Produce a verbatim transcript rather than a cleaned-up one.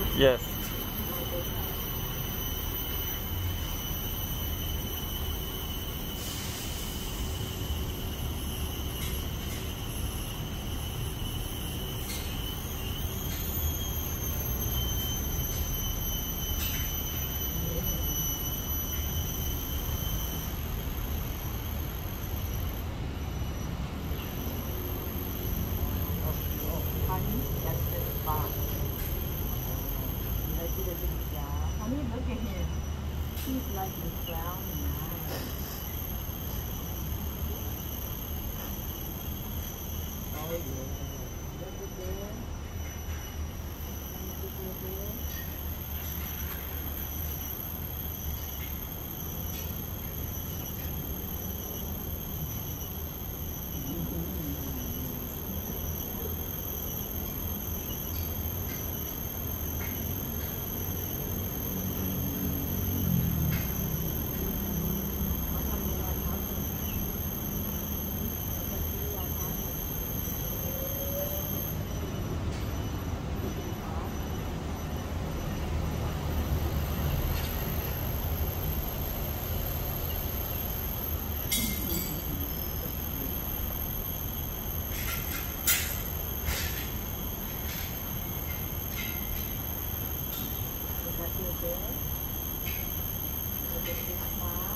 Yes. Honey, that's the spot. Let's do the big job. Honey, look at him. He's like the brown man. Oh yeah. Look at there. Look at there. Is that your bed? Is it this spot?